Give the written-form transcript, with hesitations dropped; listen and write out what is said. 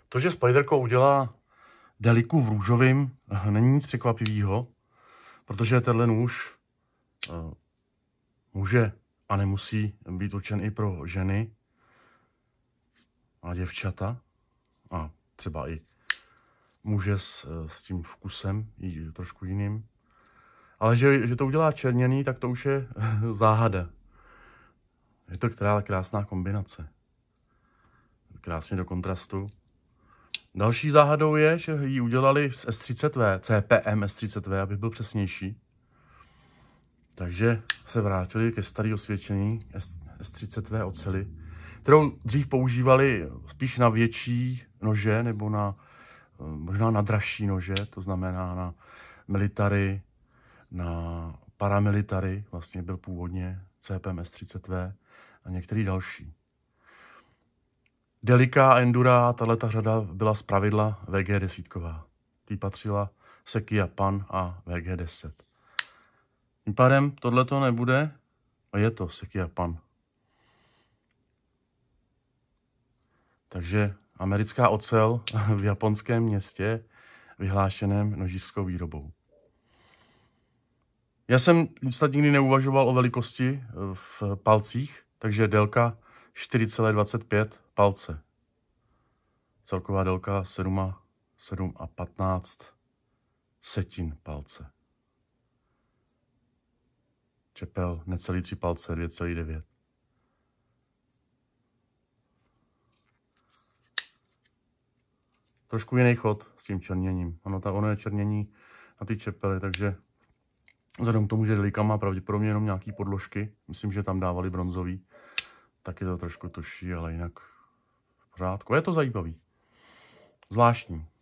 To, že Spyderco udělá Deliku v růžovým, není nic překvapivého, protože tenhle nůž může a nemusí být určen i pro ženy a děvčata a třeba i muže s tím vkusem trošku jiným. Ale že to udělá černěný, tak to už je záhada. Je to krásná kombinace. Krásně do kontrastu. Další záhadou je, že ji udělali z S30V, CPM S30V, aby byl přesnější. Takže se vrátili ke staré osvědčení S30V oceli, kterou dřív používali spíš na větší nože nebo možná na dražší nože, to znamená na military, na paramilitary, vlastně byl původně CPM S30V a některý další. Delica a Endura, tato řada byla zpravidla VG10. Tý patřila Sekia Pan a VG10. Tím pádem tohleto nebude a je to Sekia Pan. Takže americká ocel v japonském městě vyhlášeném nožířskou výrobou. Já jsem snad nikdy neuvažoval o velikosti v palcích, takže délka 4,25 palce. Celková délka 7,15 setin palce. Čepel necelý 3 palce, 2,9. Trošku jiný chod s tím černěním. Ono je černění na ty čepely, takže vzhledem k tomu, že Delica má pravděpodobně jenom nějaký podložky, myslím, že tam dávali bronzový, tak je to trošku tuší, ale jinak v pořádku. Je to zajímavý. Zvláštní.